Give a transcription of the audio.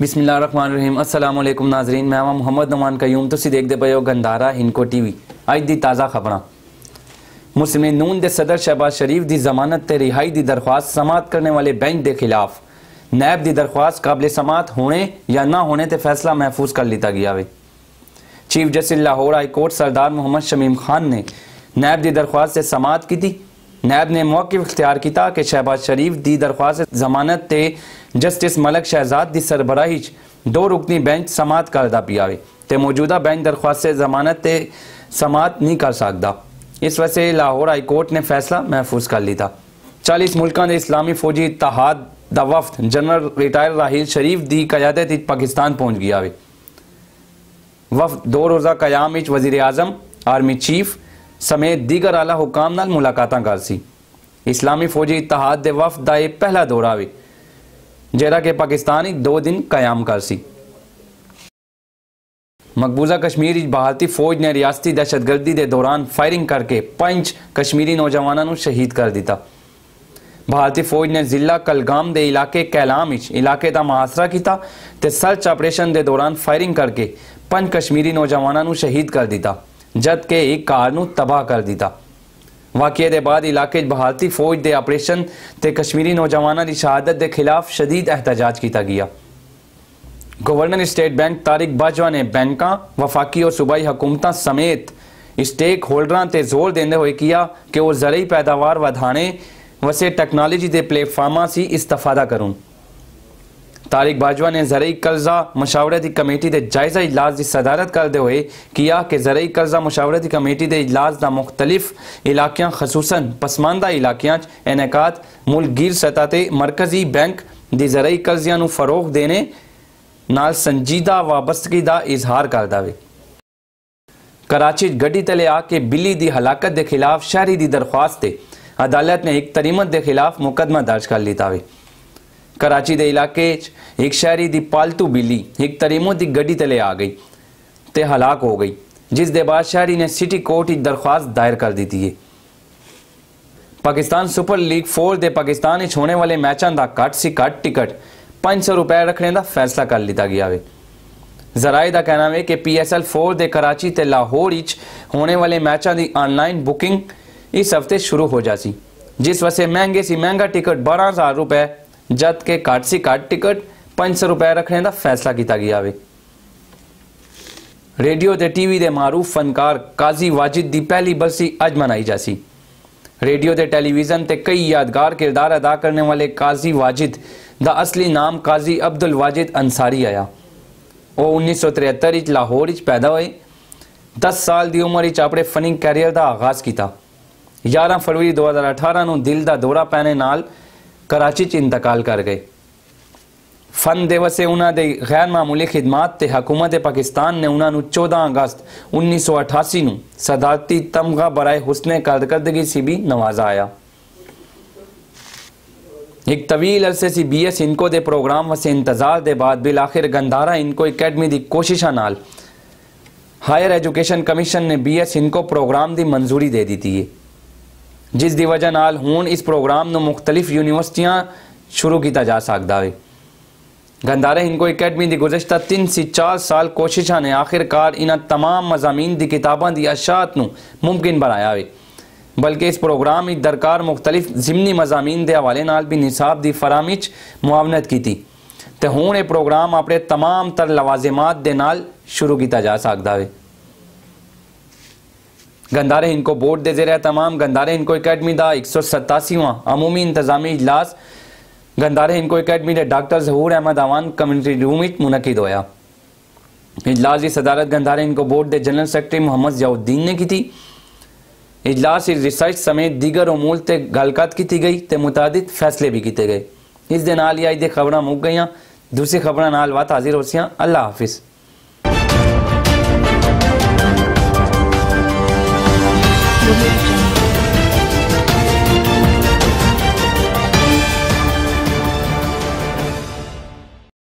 बिस्मिल्लाहिर्रहमानिर्रहीम। अस्सलाम वालेकुम नाजरीन, मैं मोहम्मद नमान कयूम। तुसी देखते पे हो गंधारा हिंको टीवी। अज दी ताज़ा खबरां। मुस्लिम नून दे सदर शहबाज शरीफ दी जमानत ते रिहाई दी दरख्वास्त समात करने वाले बेंच के खिलाफ नैब दी दरख्वास्त काबिल समात होने या ना होने ते फैसला महफूज कर लिया गया है। Chief justice Lahore high court Sardar Mohammad Shamim Khan ने नैब की दरख्वास्त से समात की थी। नैब ने मौक़िफ़ इख्तियार किया कि शहबाज शरीफ दी दरख्वास्त जमानत ते जस्टिस मलक शहजाद दी सरबराही दो रुकनी बेंच समात करदा पिया है ते मौजूदा बेंच दरख्वास्त से जमानत ते समात नहीं कर सकता। इस वजह से लाहौर हाई कोर्ट ने फैसला महफूज कर लिया। 40 मुल्कों के इस्लामी फौजी इत्तेहाद दा वफ्द जनरल रिटायर राहिल शरीफ दी क़यादत पाकिस्तान पहुँच गया है। वफ्द 2 रोज़ा क़याम विच वज़ीर आज़म, आर्मी चीफ समेत दीगर आला हुकाम नाल मुलाकातां कर सी। इस्लामी फौजी इत्तेहाद दे वफ्द दा यह पहला दौरा वे जेड़ा कि पाकिस्तान 2 दिन क़याम कर सी। मकबूजा कश्मीर भारतीय फौज ने रियासती दहशतगर्दी के दौरान फायरिंग करके 5 कश्मीरी नौजवानों को शहीद कर दिता। भारतीय फौज ने जिला कलगाम के इलाके कैलाम इलाके का मुहासरा किया ते सर्च ऑपरेशन के दौरान फायरिंग करके 5 कश्मीरी नौजवानों को शहीद कर दिता, जबकि एक कार को तबाह कर दिता। वाक़े के बाद इलाके भारतीय फौज के ऑपरेशन ते कश्मीरी नौजवानों की शहादत के खिलाफ शदीद एहतजाज किया गया। Governor state bank Tariq Bajwa ने बैंकों, वफाकी और सूबाई हुकूमत समेत स्टेक होल्डर से जोर देते हुए किया कि वो ज़रूरी पैदावार बढ़ाने वसे टेक्नोलॉजी के प्लेटफार्मा से इस्तेफादा करूँ। तारिक बाजवा ने ज़रूरी कर्जा मशावरती कमेटी के जायज़ा इजलास की सदारत करते हुए किया कि ज़रूरी कर्जा मशावरती कमेटी के इजलास का मुख्तलिफ इलाकों खसूसन पसमानदा इलाकों इनेकाद मुल्क गिर सतह ते मरकजी बैंक की ज़रूरी कर्जियां नूं फरोग देने नाल संजीदा वाबस्तगी का इजहार करदा वे। कराची गड्डी तले आके बिल्ली की हलाकत के खिलाफ शहरी की दरख्वास्त ते अदालत ने एक तरीमत के खिलाफ मुकदमा दर्ज कर लिया है। कराची के इलाके एक शहरी की पालतू बिल्ली एक तरीमत की गड्डी तले आ गई ते हलाक हो गई, जिस दे बाद शहरी ने सिटी कोर्ट की दरख्वास्त दायर कर दी थी। पाकिस्तान सुपर लीग 4 के पाकिस्तान होने वाले मैचों का घट से घट टिकट 500 रुपए रखने का फैसला कर लिया गया है। जराए का कहना है कि PSL 4 के कराची ते लाहौर होने वाले मैचों की ऑनलाइन बुकिंग इस हफ्ते शुरू हो जासी, जिस वजह से महंगे से महंगा टिकट 12,000 रुपए जबकि घट से घट टिकट 500 रुपए रखने का फैसला किया गया है। रेडियो ते टीवी के मारूफ फनकार काजी वाजिद की पहली बरसी अज मनाई जासी। रेडियो ते टेलीविज़न ते कई यादगार किरदार अदा करने वाले काजी वाजिद का असली नाम काजी अब्दुल वाजिद अंसारी आया। वो 1973 लाहौर पैदा हुए। 10 साल की उम्र अपने फनी कैरियर का आगाज़ किया। 11 फरवरी 2018 को दिल का दौरा पैने नाल कराची इंतकाल कर गए। फन दिवस से उन्होंने गैर मामूली खिदमात ते हुकूमत पाकिस्तान ने उन्होंने 14 अगस्त 1988 को सदारती तमगा बराए हुस्ने कारकर्दगी से भी नवाजा आया। एक तवील अरसे से BS इनको दे प्रोग्राम वसे इंतजार के बाद बिल आखिर गंधारा इनको अकेडमी की कोशिशों नाल हायर एजुकेशन कमीशन ने BS इनको प्रोग्राम की मंजूरी दे दी थी, जिस दी वजह नाल हुण इस प्रोग्राम को मुख्तलिफ यूनिवर्सिटियां शुरू किया जा सकता है। गंधारा इनको अकेडमी की गुज़श्ता 3 से 4 साल कोशिशों ने आखिरकार इन तमाम मज़ामीन की किताबों की अशात मुमकिन बनाया है, बल्कि इस प्रोग्राम में दरकार मुख्तलिफ ज़िमनी मज़ामीन के हवाले नाल भी निसाब की फराहमी मुआवनत की थी ते हुण ये प्रोग्राम अपने तमाम तर लवाजिमात दे नाल शुरू किया जा सकता है। गंधारे इनको बोर्ड दे ज़रिए तमाम गंधारे इनको अकेडमी का 187वां अमूमी इंतजामी इजलास गंधारे इनको अकेडमी के doctor Zahoor Ahmed Awan community room में मुनक़िद होया। इजलास की सदारत गंधारे इनको बोर्ड के जनरल सेक्रटरी मोहम्मद ज़ियाउद्दीन ने की थी। इजलास रिसर्च समेत दीगर उमूर ते गलकत की गई ते मुतादिद फैसले भी किए गए। इस दे नाल ही अज खबरां मुक गई। दूसरी खबरां नाल वात हाजिर हो सी। अल्लाह हाफिज़। Thank you.